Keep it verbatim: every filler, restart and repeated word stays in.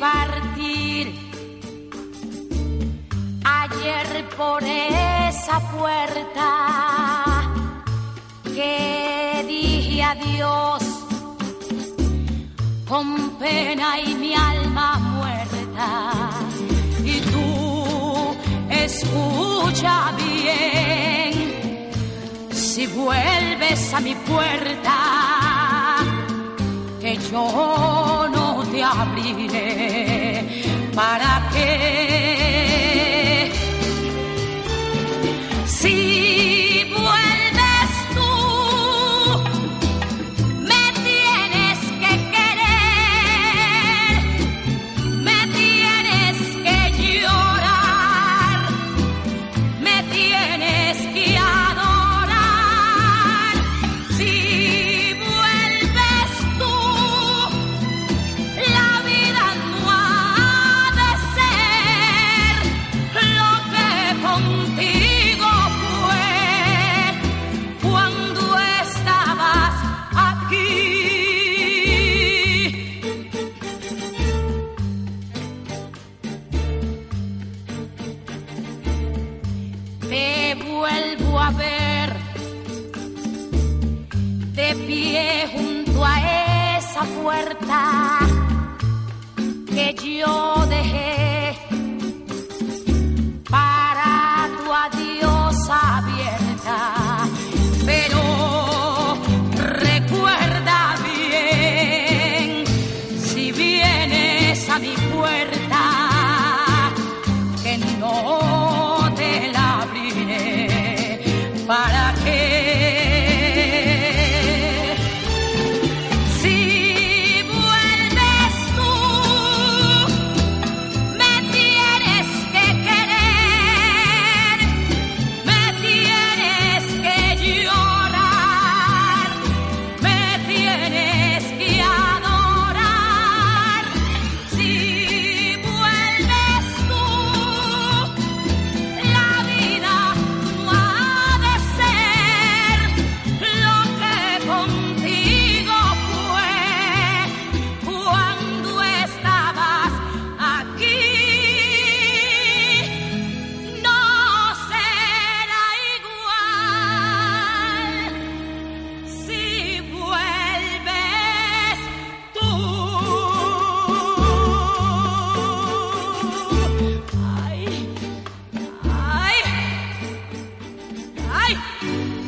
partir. Ayer por esa puerta que dije adiós, con pena y mi alma muerta. Y tú escucha bien, si vuelves a mi puerta, que yo no te abriré. ¿Para qué? Si vuelves tú, me tienes que querer, me tienes que llorar, me tienes que adorar. Si vuelves tú, la vida no ha de ser lo que contigo fue cuando estabas aquí. Te vuelvo a ver de pie junto a esa puerta que yo dejé para tu adiós abierta. Pero recuerda bien, si vienes a mi puerta, que no te la abriré. ¿Para qué? Si vuelves tú, me tienes que querer, me tienes que llorar, me tienes que adorar. Si vuelves tú, la vida no ha de ser lo que contigo fue cuando estabas aquí. No será igual si vuelves tú. Ay, ay, ay.